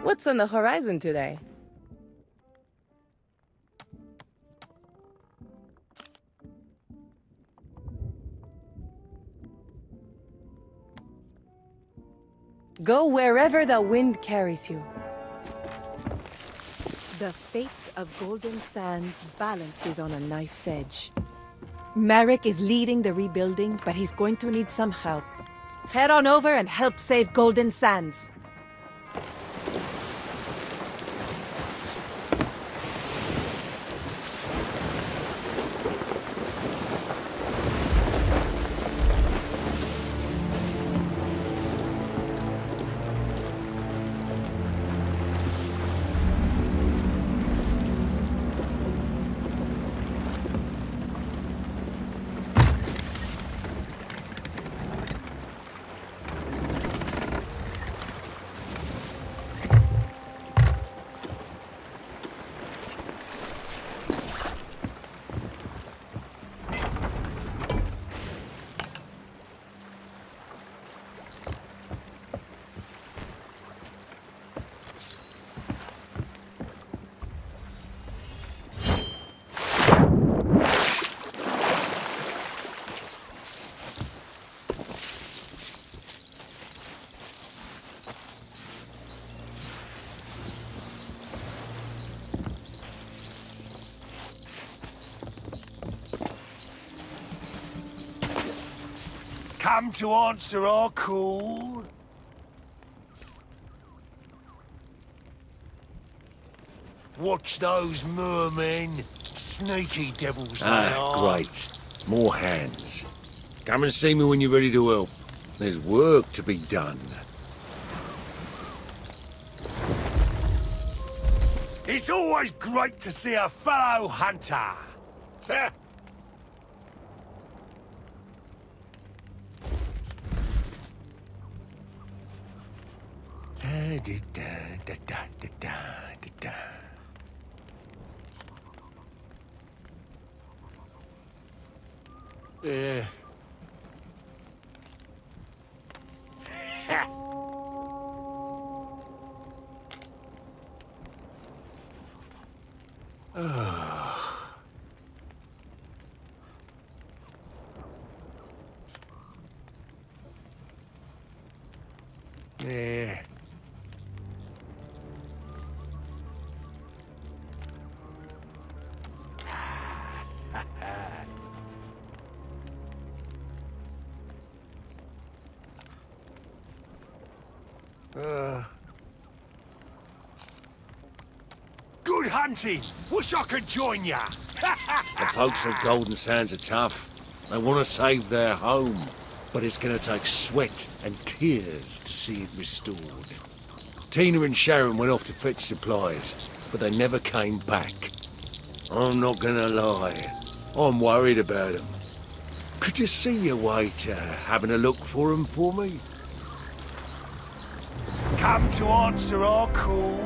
What's on the horizon today? Go wherever the wind carries you. The fate of Golden Sands balances on a knife's edge. Merrick is leading the rebuilding, but he's going to need some help. Head on over and help save Golden Sands. Come to answer our call? Watch those mermen. Sneaky devils they are. Great. More hands. Come and see me when you're ready to help. There's work to be done. It's always great to see a fellow hunter. Yeah. Yeah. Good hunting! Wish I could join ya! The folks of Golden Sands are tough. They want to save their home. But it's gonna take sweat and tears to see it restored. Tina and Sharon went off to fetch supplies, but they never came back. I'm not gonna lie. I'm worried about them. Could you see your way to having a look for them for me? Come to answer our call?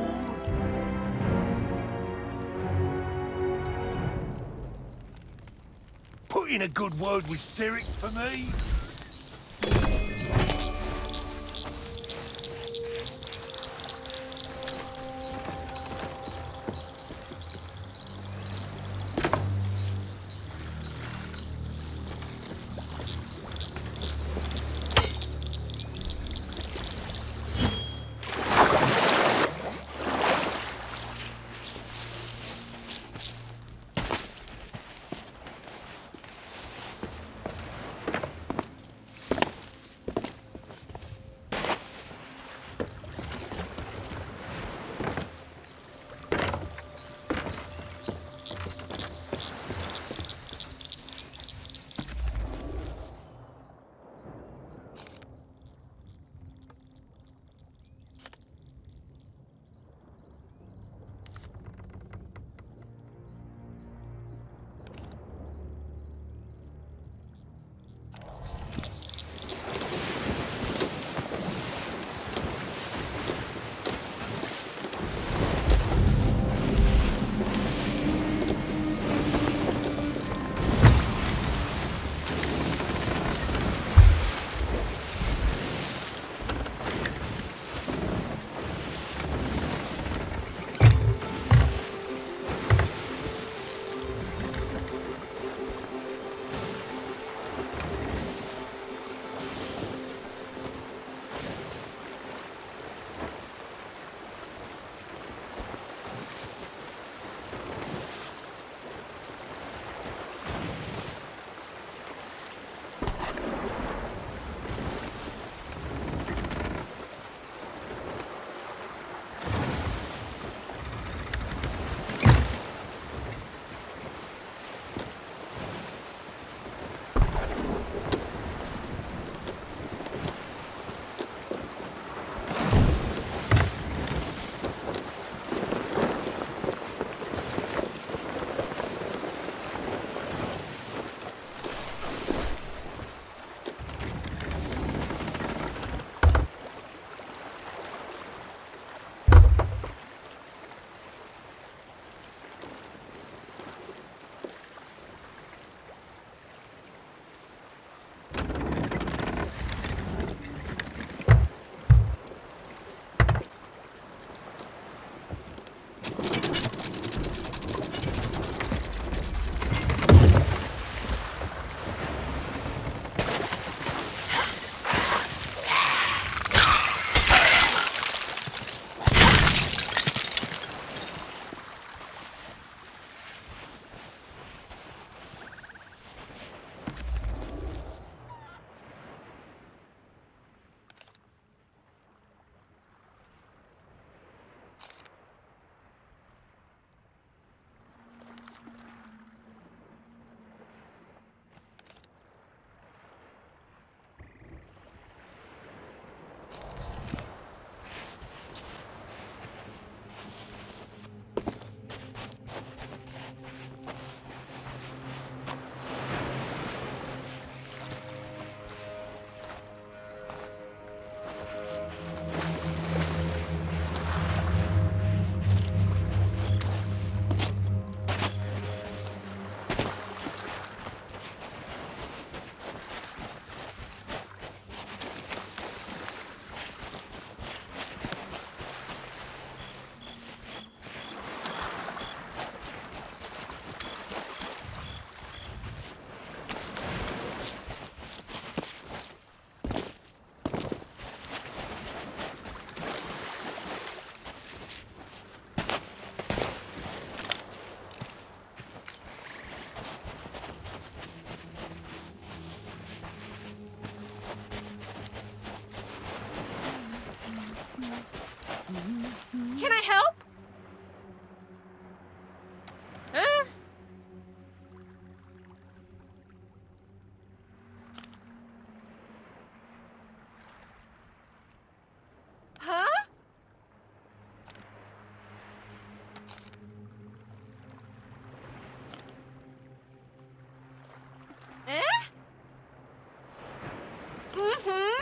Put in a good word with Merrick for me?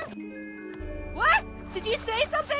What? Did you say something?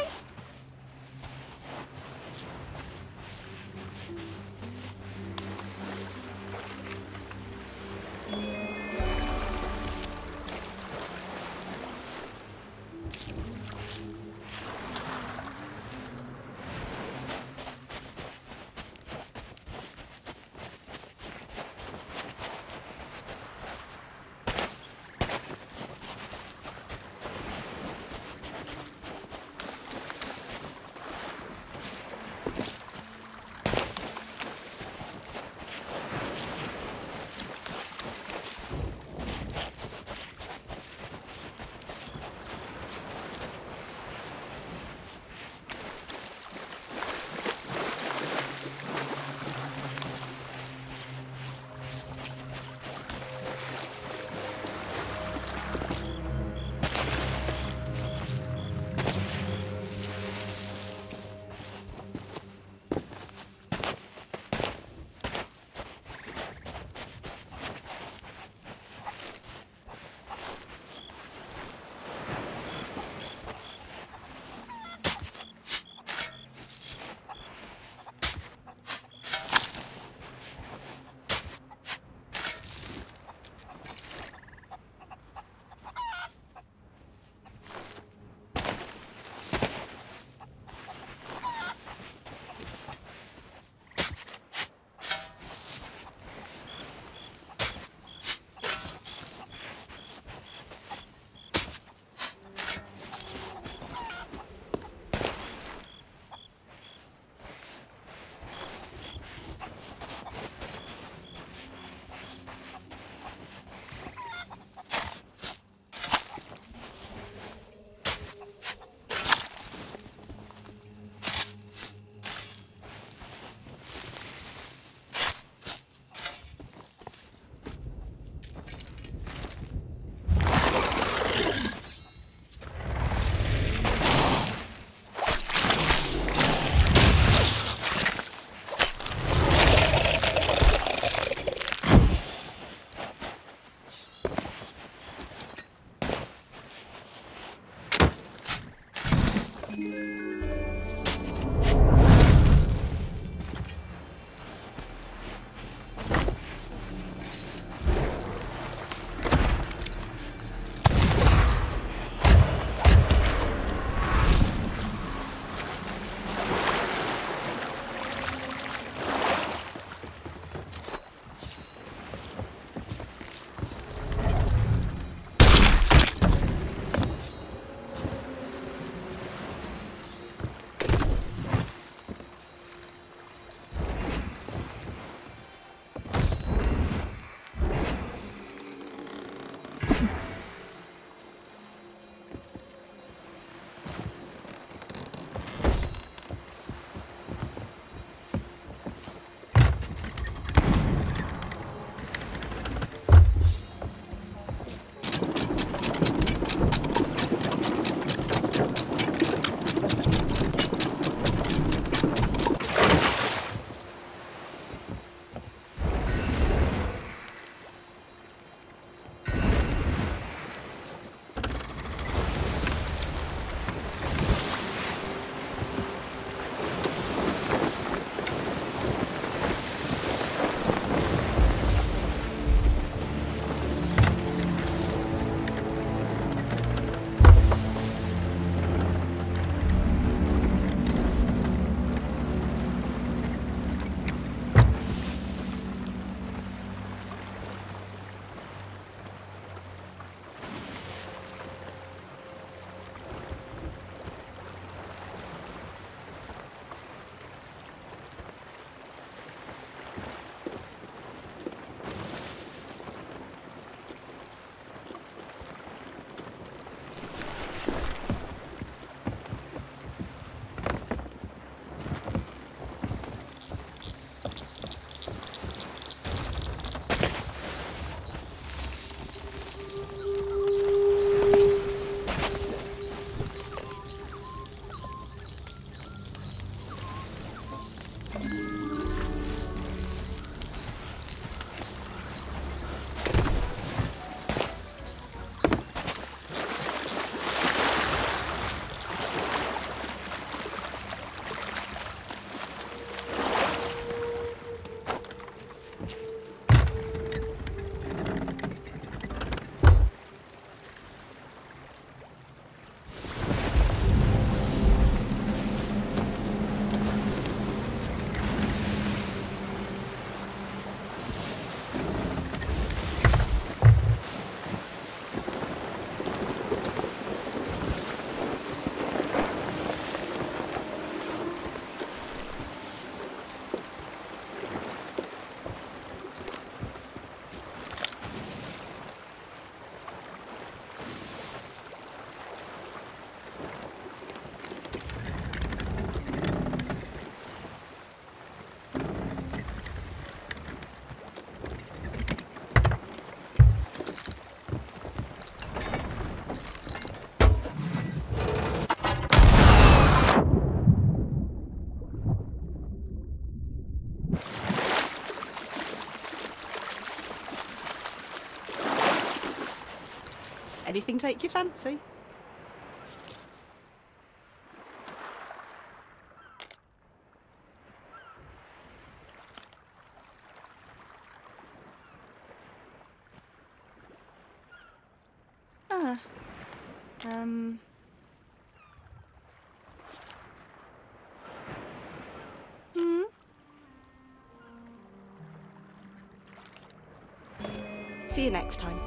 Anything take your fancy? Ah. See you next time.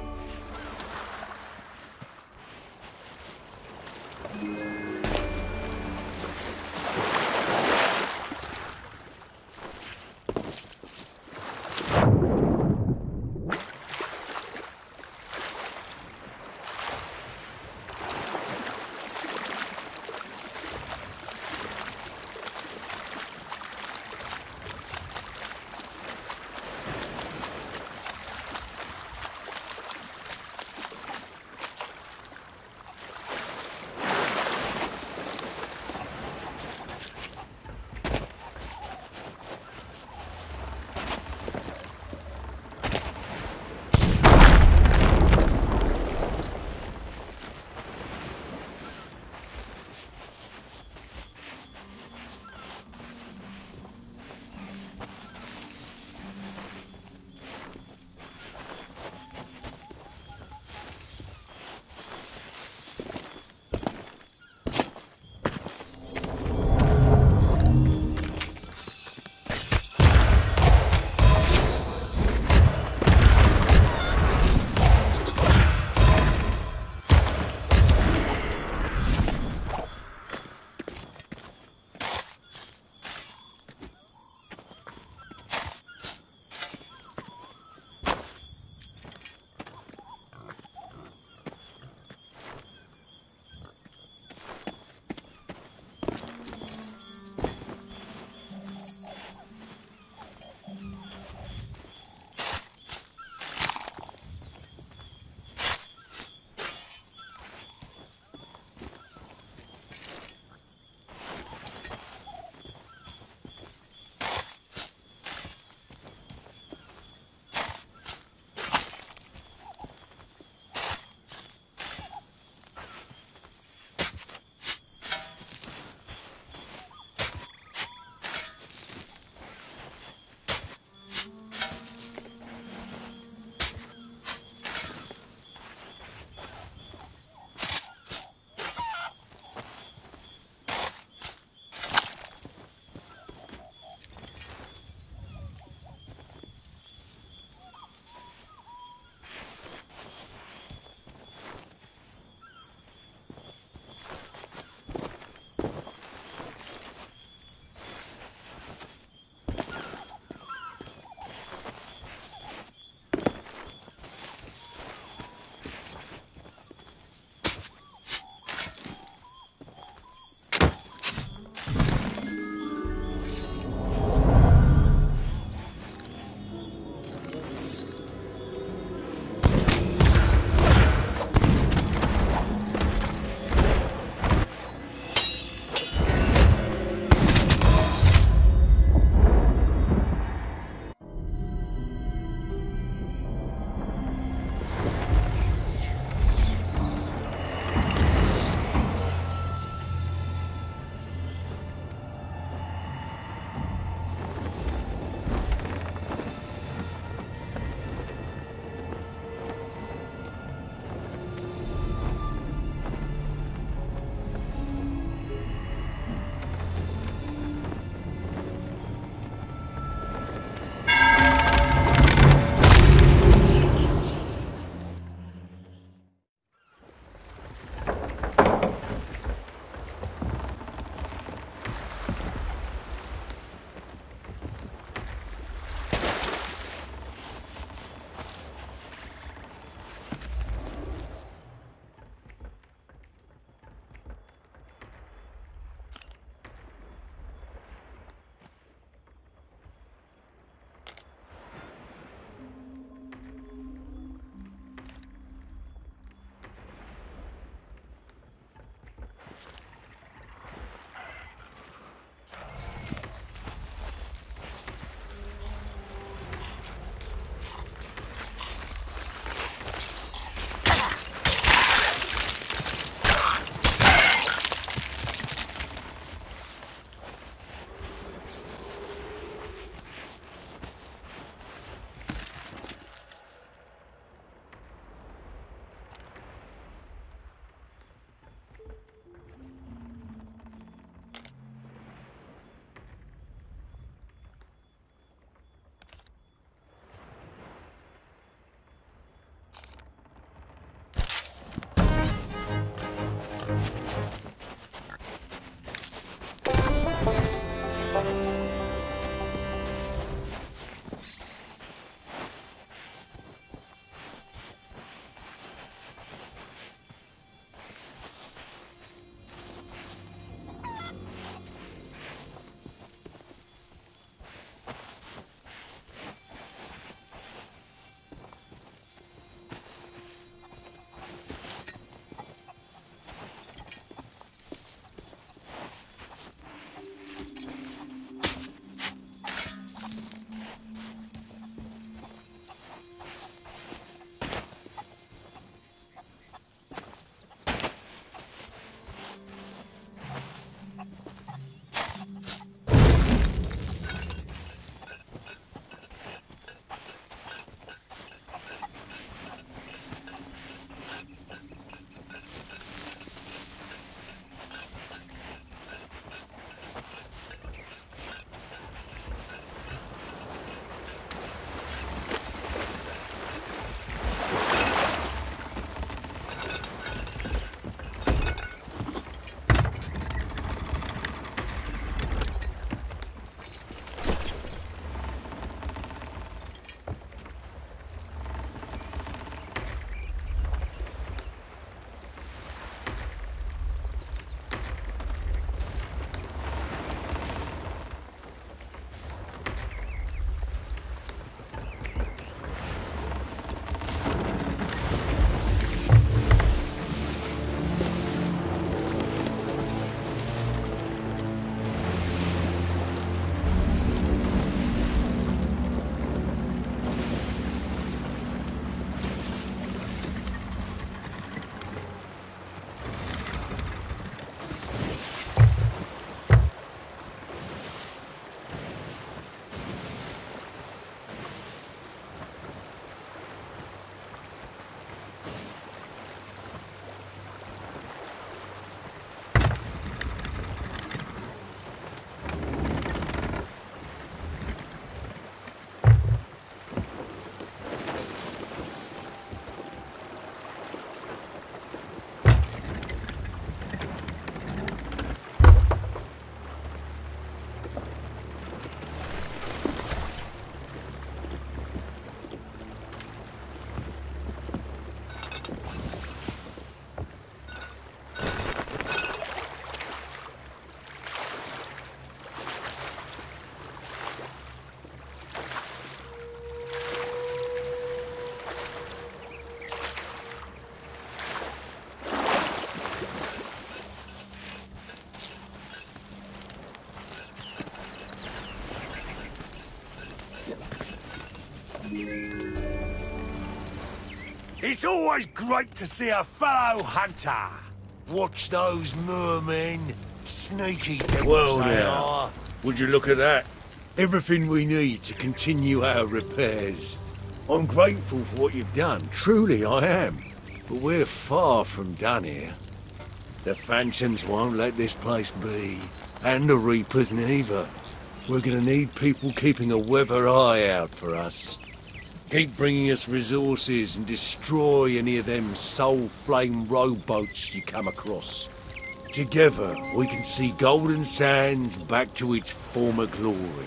It's always great to see a fellow hunter. Watch those mermen. Sneaky devils Well they now. are. Would you look at that? Everything we need to continue our repairs. I'm grateful for what you've done, truly I am. But we're far from done here. The Phantoms won't let this place be, and the Reapers neither. We're gonna need people keeping a weather eye out for us. Keep bringing us resources and destroy any of them soul flame rowboats you come across. Together, we can see Golden Sands back to its former glory.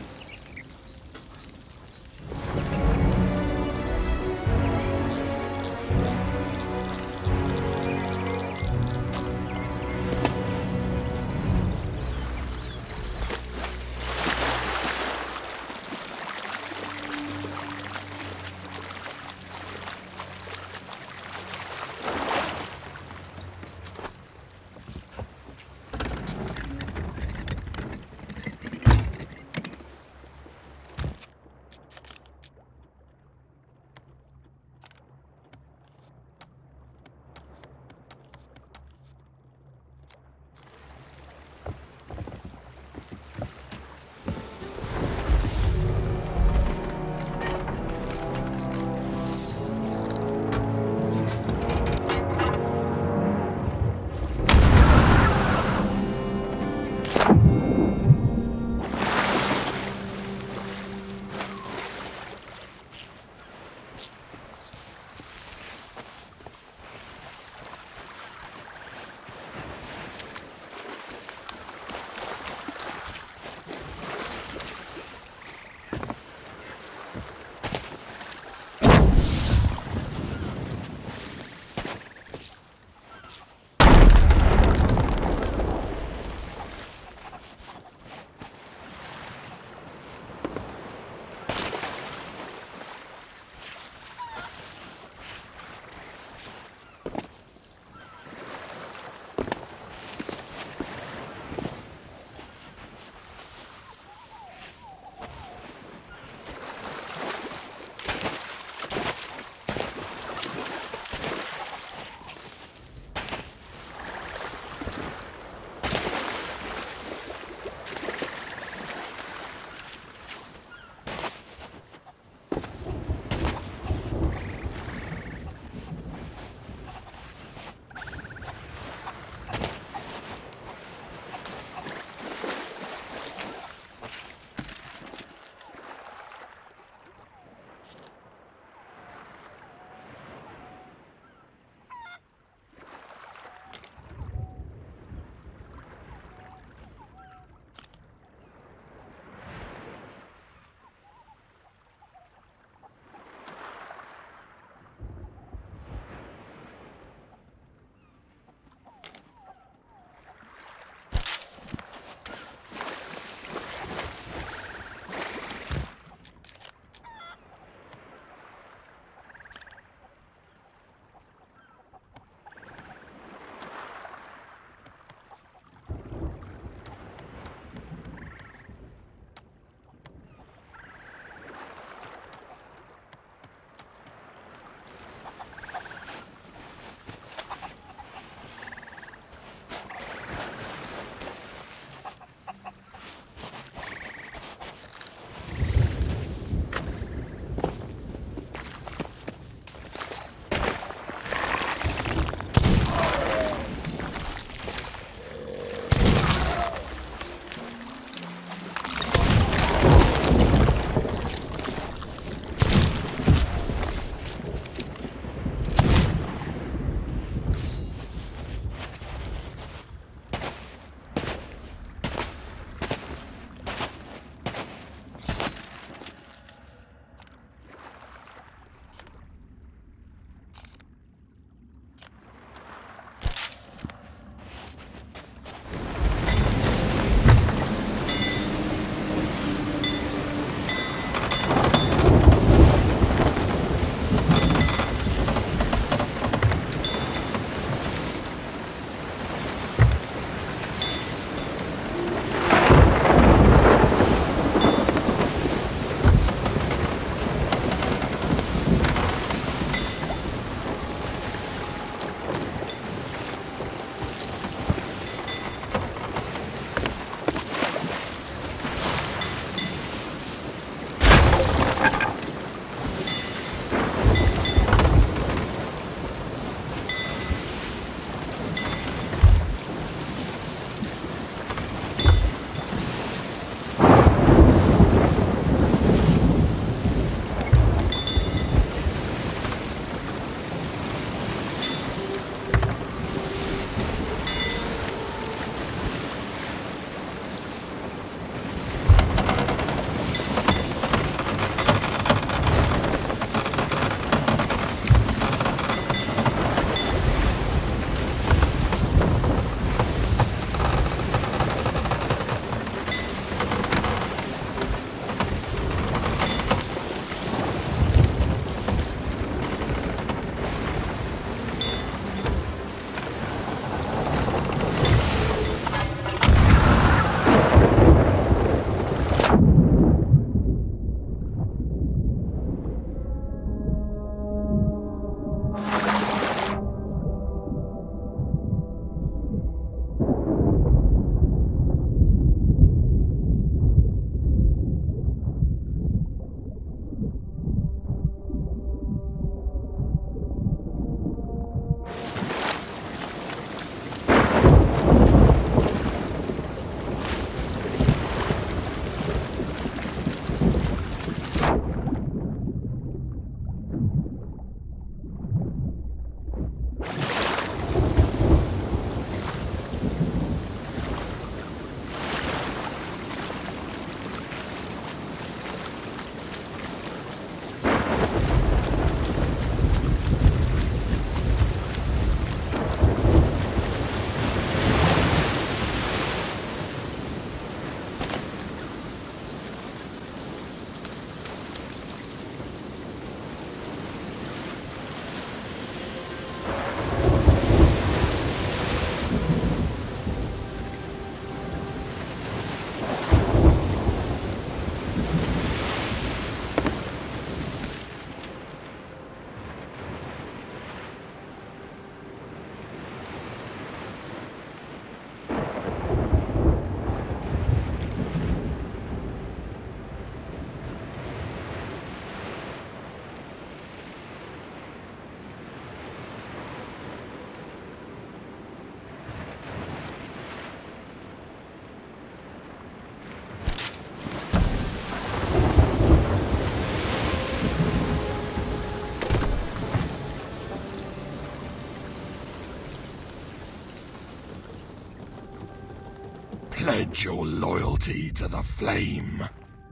Pledge your loyalty to the flame.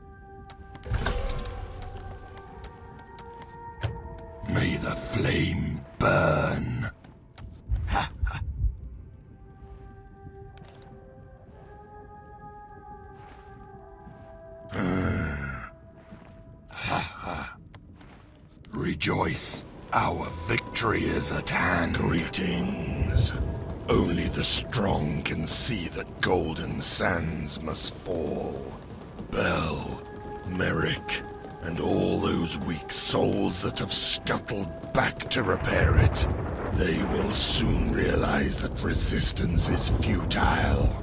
May the flame burn. Ha ha. Ha ha. Rejoice, our victory is at hand. Greetings. Only the strong can see that Golden Sands must fall. Bell, Merrick, and all those weak souls that have scuttled back to repair it. They will soon realize that resistance is futile.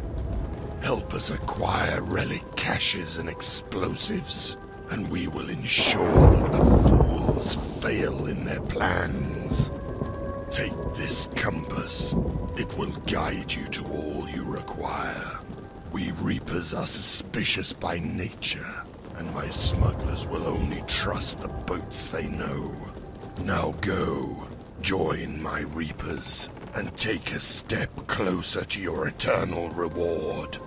Help us acquire relic caches and explosives, and we will ensure that the fools fail in their plans. Take this compass. It will guide you to all you require. We Reapers are suspicious by nature, and my smugglers will only trust the boats they know. Now go, join my Reapers, and take a step closer to your eternal reward.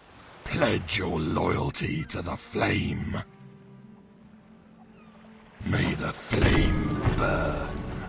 Pledge your loyalty to the flame. May the flame burn.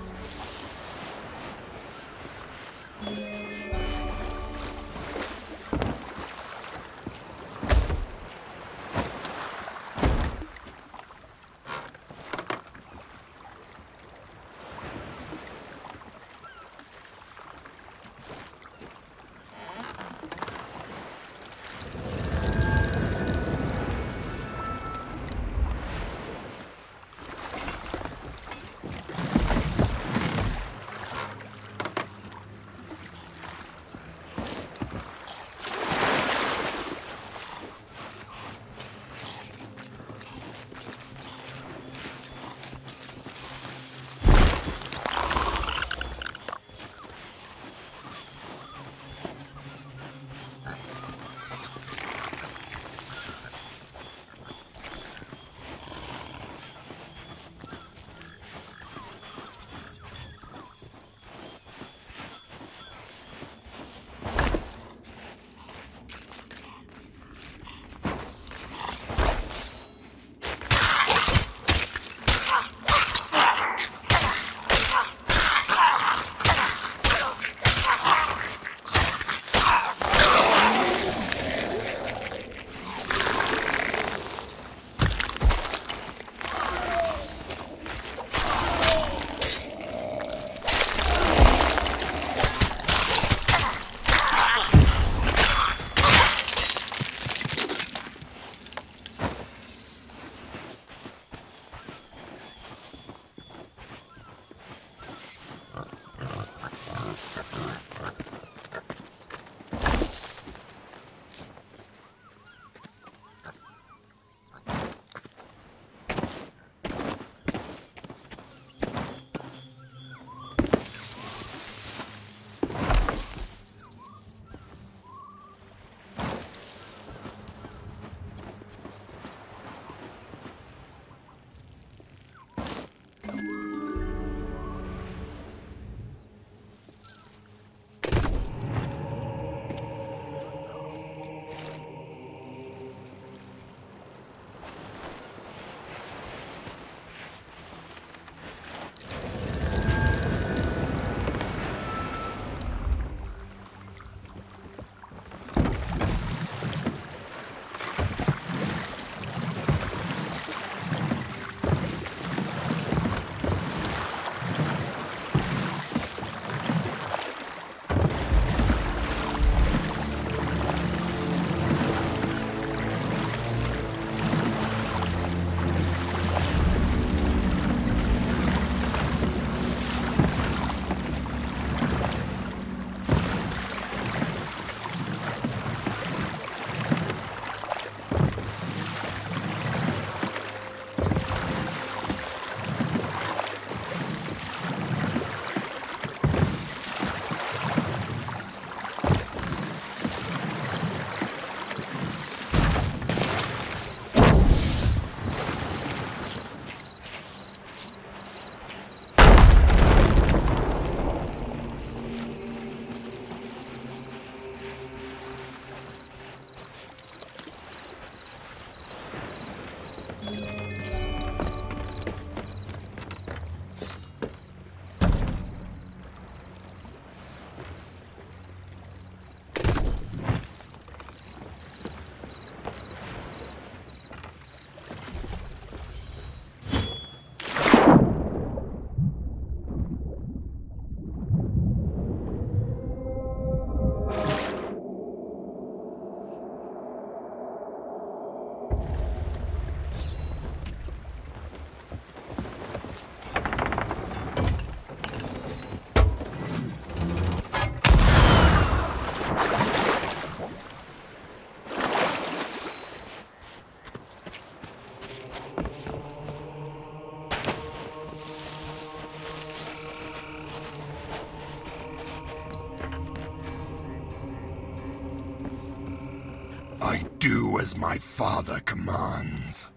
I do as my father commands.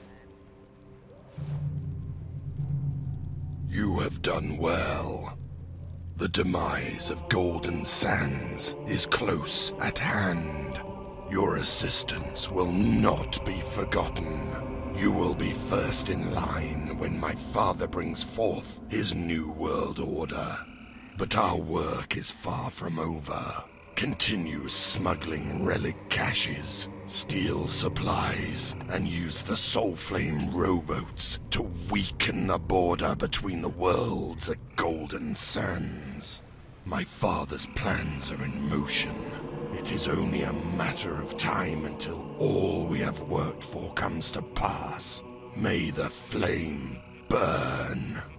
You have done well. The demise of Golden Sands is close at hand. Your assistance will not be forgotten. You will be first in line when my father brings forth his new world order. But our work is far from over. Continue smuggling relic caches, steal supplies, and use the Soulflame rowboats to weaken the border between the worlds at Golden Sands. My father's plans are in motion. It is only a matter of time until all we have worked for comes to pass. May the flame burn.